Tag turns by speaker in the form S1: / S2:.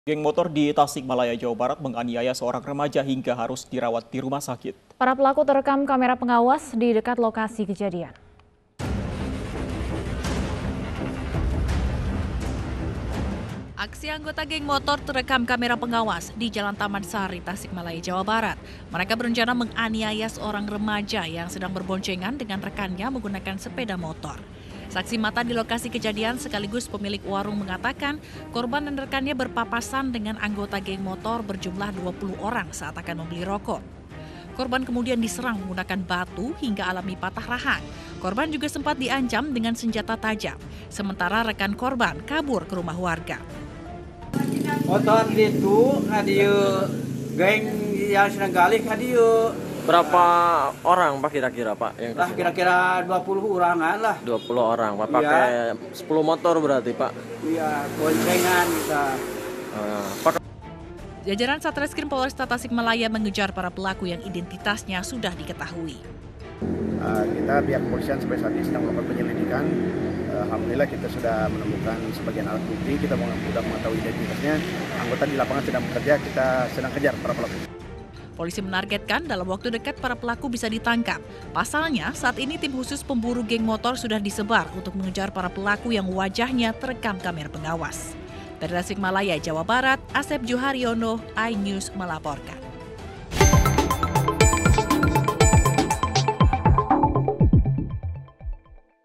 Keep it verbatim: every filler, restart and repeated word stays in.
S1: Geng motor di Tasikmalaya, Jawa Barat menganiaya seorang remaja hingga harus dirawat di rumah sakit.
S2: Para pelaku terekam kamera pengawas di dekat lokasi kejadian.
S3: Aksi anggota geng motor terekam kamera pengawas di Jalan Taman Sari, Tasikmalaya, Jawa Barat. Mereka berencana menganiaya seorang remaja yang sedang berboncengan dengan rekannya menggunakan sepeda motor. Saksi mata di lokasi kejadian sekaligus pemilik warung mengatakan korban dan rekannya berpapasan dengan anggota geng motor berjumlah dua puluh orang saat akan membeli rokok. Korban kemudian diserang menggunakan batu hingga alami patah rahang. Korban juga sempat diancam dengan senjata tajam. Sementara rekan korban kabur ke rumah warga.
S4: Motor itu hadiu geng yang sedang galih hadiu.
S5: Berapa orang Pak kira-kira Pak yang
S4: Lah kira-kira dua puluh orangan lah.
S5: dua puluh orang Pak pakai sepuluh motor berarti Pak.
S4: Iya, boncengan kita.
S5: Uh, Pak.
S3: Jajaran Satreskrim Polresta Tasikmalaya mengejar para pelaku yang identitasnya sudah diketahui.
S6: Uh, kita pihak kepolisian sampai saat ini sedang melakukan penyelidikan. Uh, Alhamdulillah kita sudah menemukan sebagian alat bukti, kita sudah mengetahui identitasnya. Anggota di lapangan sedang bekerja, kita sedang kejar para pelaku.
S3: Polisi menargetkan dalam waktu dekat para pelaku bisa ditangkap. Pasalnya, saat ini tim khusus pemburu geng motor sudah disebar untuk mengejar para pelaku yang wajahnya terekam kamera pengawas. Dari Tasikmalaya, Jawa Barat, Asep Juharyono, iNews melaporkan.